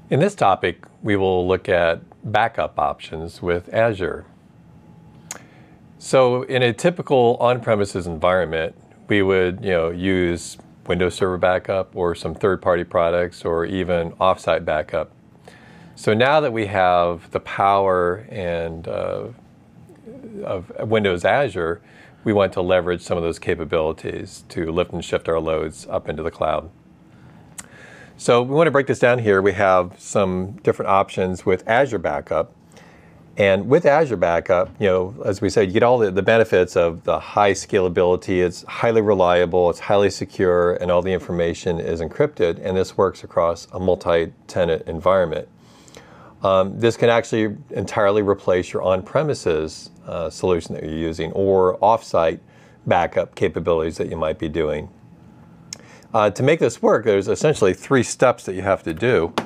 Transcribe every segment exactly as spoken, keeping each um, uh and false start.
In this topic, we will look at backup options with Azure. So in a typical on-premises environment, we would you know, use Windows Server backup or some third-party products or even offsite backup. So now that we have the power and uh, of Windows Azure, we want to leverage some of those capabilities to lift and shift our loads up into the cloud. So we want to break this down here. We have some different options with Azure Backup. And with Azure Backup, you know, as we said, you get all the, the benefits of the high scalability. It's highly reliable, it's highly secure, and all the information is encrypted. And this works across a multi-tenant environment. Um, this can actually entirely replace your on-premises uh, solution that you're using or off-site backup capabilities that you might be doing. Uh, to make this work, there's essentially three steps that you have to do.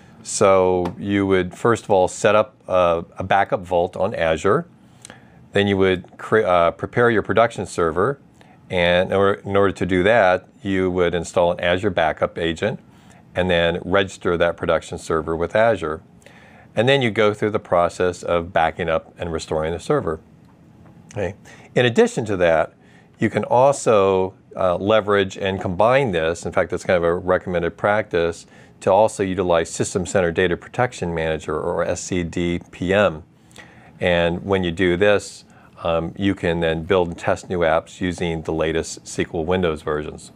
So you would first of all set up a, a backup vault on Azure. Then you would uh, prepare your production server. And in order, in order to do that, you would install an Azure Backup agent and then register that production server with Azure. And then you go through the process of backing up and restoring the server. Okay. In addition to that, you can also uh, leverage and combine this. In fact, that's kind of a recommended practice to also utilize System Center Data Protection Manager, or S C D P M. And when you do this, um, you can then build and test new apps using the latest S Q L Windows versions.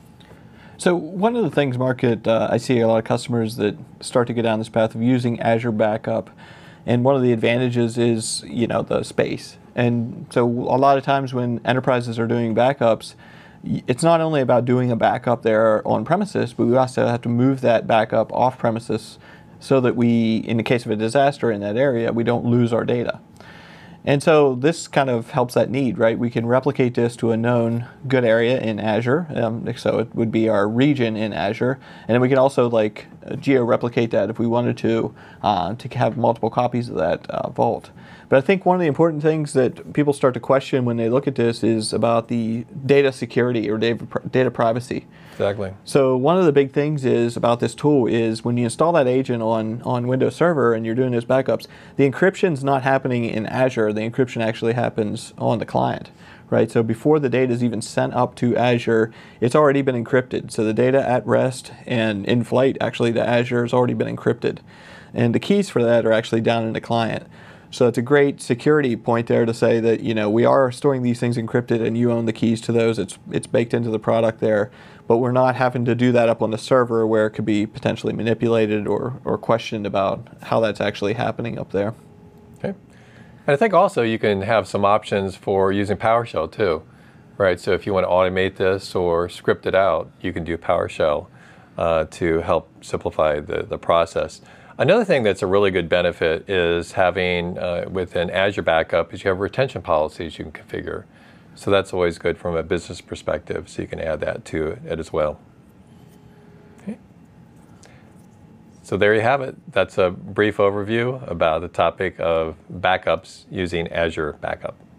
So one of the things, Mark, that uh, I see a lot of customers that start to go down this path of using Azure Backup, and one of the advantages is, you know, the space. And so a lot of times when enterprises are doing backups, it's not only about doing a backup there on premises, but we also have to move that backup off premises so that we, in the case of a disaster in that area, we don't lose our data. And so this kind of helps that need, right? We can replicate this to a known good area in Azure. Um, so it would be our region in Azure. And then we can also like geo-replicate that if we wanted to, uh, to have multiple copies of that uh, vault. But I think one of the important things that people start to question when they look at this is about the data security or data, data privacy. Exactly. So one of the big things is about this tool is when you install that agent on, on Windows Server and you're doing those backups, the encryption's not happening in Azure. The encryption actually happens on the client, right? So before the data is even sent up to Azure, it's already been encrypted. So the data at rest and in flight actually to Azure has already been encrypted. And the keys for that are actually down in the client. So it's a great security point there to say that, you know, we are storing these things encrypted and you own the keys to those. It's, it's baked into the product there. But we're not having to do that up on the server where it could be potentially manipulated or, or questioned about how that's actually happening up there. Okay. And I think also you can have some options for using PowerShell too, right? So if you want to automate this or script it out, you can do PowerShell uh, to help simplify the, the process. Another thing that's a really good benefit is having uh, within Azure Backup is you have retention policies you can configure. So that's always good from a business perspective, so you can add that to it as well. Okay. So there you have it. That's a brief overview about the topic of backups using Azure Backup.